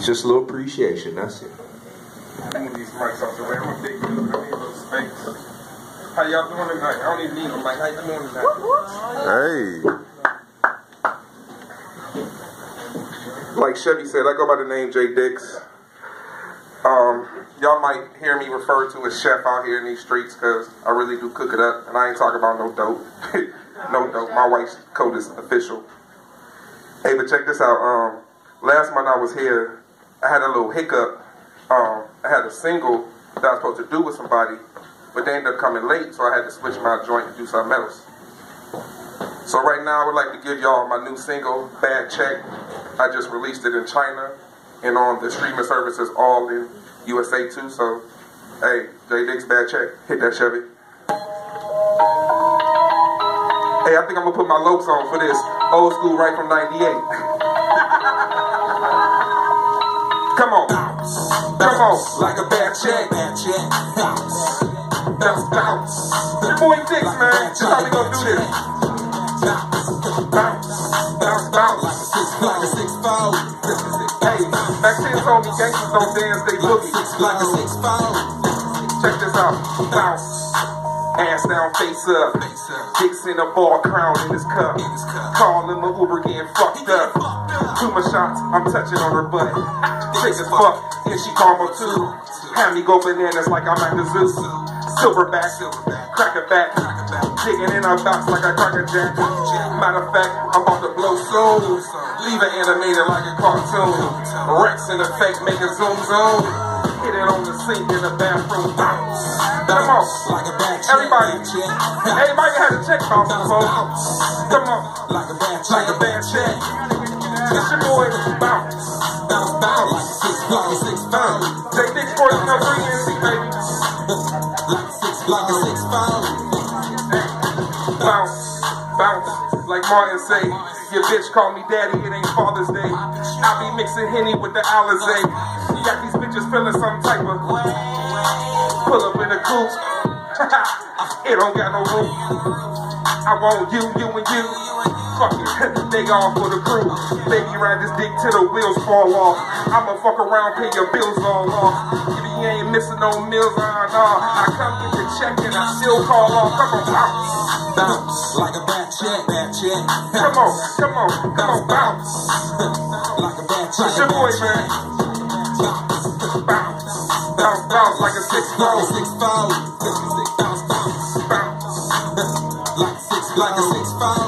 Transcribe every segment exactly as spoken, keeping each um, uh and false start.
Just a little appreciation, that's it. Move these mics off the way. I'm a big dude. I need a little space. How y'all doing tonight? I don't even need them. Like, how you doing tonight? Hey. Like Chevy said, I go by the name J Dix. Um, y'all might hear me referred to as chef out here in these streets because I really do cook it up, and I ain't talking about no dope. No dope. My wife's code is official. Hey, but check this out. Um, last month I was here, I had a little hiccup. Um, I had a single that I was supposed to do with somebody, but they ended up coming late, so I had to switch my joint and do something else. So right now I would like to give y'all my new single, Bad Check. I just released it in China and on the streaming services all in U S A too, so hey, J Dix, Bad Check, hit that Chevy. Hey, I think I'm gonna put my Lokes on for this. Old school right from ninety-eight. Come on. Come on. Like a bad check. Bad check. Bounce. Bounce, bounce. Your boy Dix, man. That's how we gonna do this. Bounce. Bounce, bounce. Like a six four. Hey, back then told me gangsters don't dance, they boogie. Like a six four. Check this out. Bounce. Ass down, face up. Dicks in a ball, crown in his cup. Calling the Uber, getting fucked up. Two my shots, I'm touching on her butt. Sick as fuck, and she calm her too. Have me go bananas like I'm at the zoo. Silverback, crack a back. Digging in our box like I crack a jack. Matter of fact, I'm about to blow soon. Leave it animated like a cartoon. Rex in effect, make it zoom zoom. Hit it on the sink in the bathroom. Bounce. Come on. Everybody. Everybody had a check bounce before. Come on. Like a bad check. Like a bad check. It's your boy. Bounce. Bounce, bounce. Like a six, like a six, bounce. J Dix for you know three N C, baby. Like a six, like a six, bounce. Bounce. Bounce. Like Martin say, your bitch call me daddy, it ain't Father's Day. I be mixing Henny with the Alizé. Got these bitches feeling some type of pull up in a coupe. It don't got no room. I want you, you and you. Fuck it, they all for the crew. Baby, ride this dick till the wheels fall off. I'ma fuck around, pay your bills all off. If you ain't missing no meals, uh, nah. I come get the check and I still call off. Come on, bounce. Bounce, like a bad check, bad check. Come on, come on, come on, bounce. Like a bad check, it's your boy, man. Bounce, bounce, bounce like a six four. Six four. Bounce, bounce, bounce. Like a six, like a six four.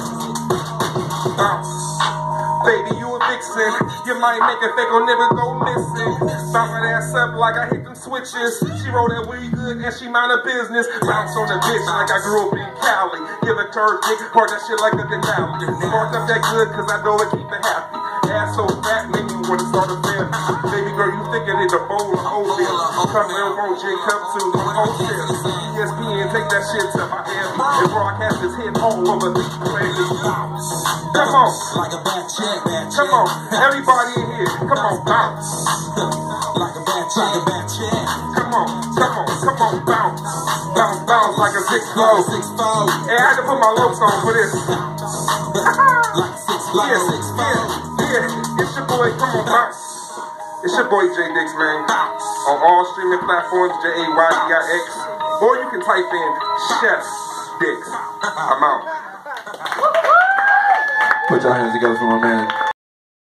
Bounce. Baby, you a vixen. You might make it fake or never go missing. Bounce that ass up like I hit them switches. She roll that weed good and she mind her business. Bounce on the bitch like I grew up in Cali. Give it to her dick, pour that shit like a denali. Spark up that good cause I know it keep it happy. Ass so fat, make me wanna start a family. Baby girl, you thinking it's a bowl of oatmeal. Come here, won't you come to the hotel. E S P N, take that shit to Miami. And broadcast this hit all over the planet. Come on. Like a bad check, bad check. Come on. Everybody in here. Come on, bounce. Like a bad check, like a bad check. Come on, come on, come on, bounce. Bounce, bounce like a six four. Six four. Hey, I had to put my Lokes on for this. Like a six, like yeah, a six four. Yeah, yeah, it's your boy, come on, bounce. It's your boy J Dix, man. Bounce. On all streaming platforms, J A Y D I X. Or you can type in Chef Dix. I'm out. Put your hands together for my man.